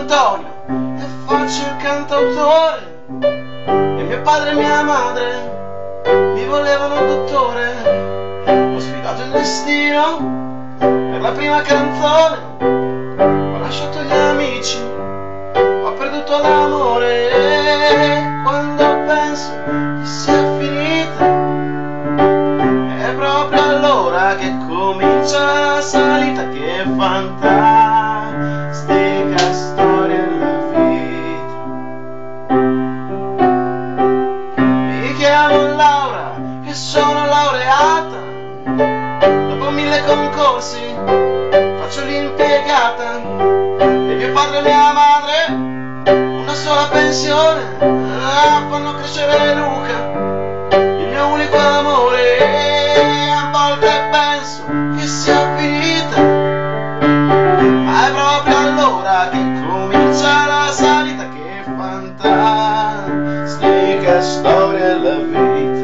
Antonio e faccio il cantautore, e mio padre e mia madre mi volevano dottore. Ho sfidato il destino per la prima canzone, ho lasciato gli amici, ho perduto l'amore, e quando penso che sia finita è proprio allora che comincia la salita. Che fantastica storia la vita. Mi chiamo Laura e sono laureata, dopo 1000 concorsi faccio l'impiegata, e mio padre e mia madre una sola pensione, fanno crescere Luca, il mio unico amore, e a volte penso che sia finita, ma è proprio allora che comincia la salita. Che fantastica storia la vita.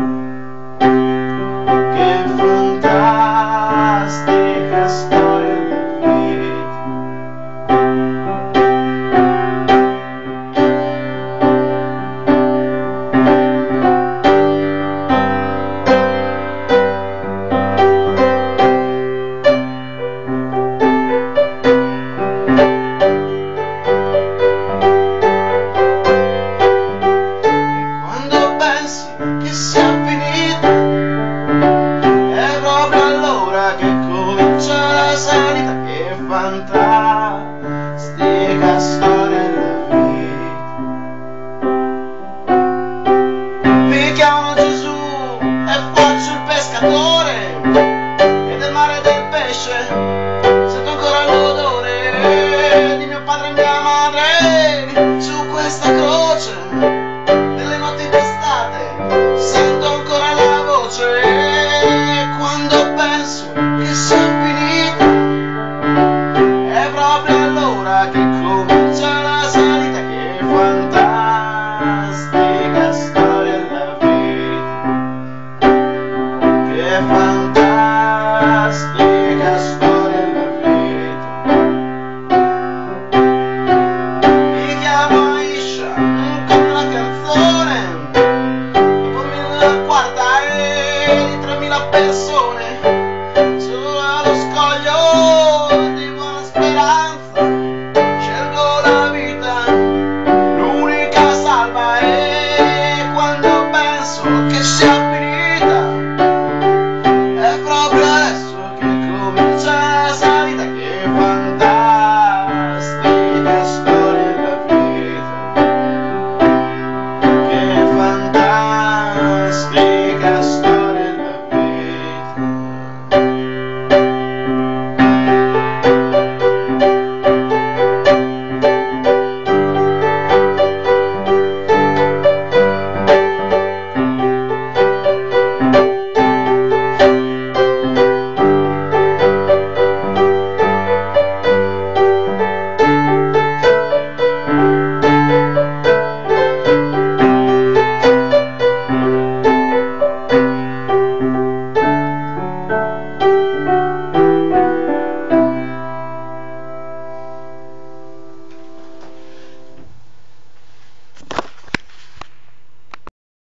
Che fantastica storia la vita. Che sia finita è proprio allora che comincia la salita. Che fantastica